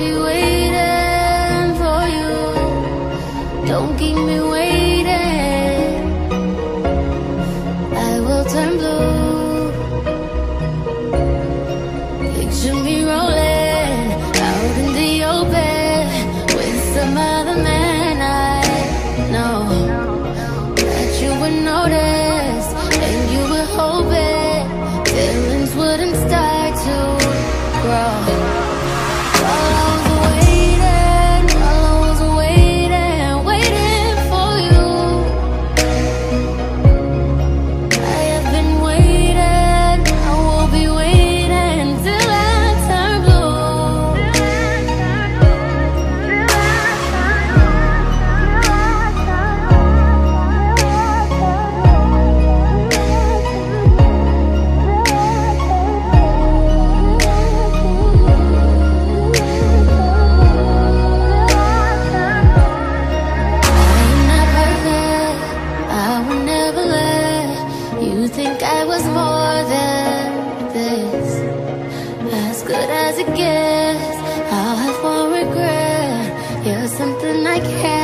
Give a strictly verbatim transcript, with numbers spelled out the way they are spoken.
be waiting for you. Don't keep me waiting. I will turn blue. Picture me rolling out in the open with some other man. I know that you would notice, and you were hoping feelings wouldn't start to grow. While I was waiting, while I was waiting, waiting for you, I have been waiting, I will be waiting till I turn blue. You think I was more than this? As good as it gets, I'll have one regret. You're something I can't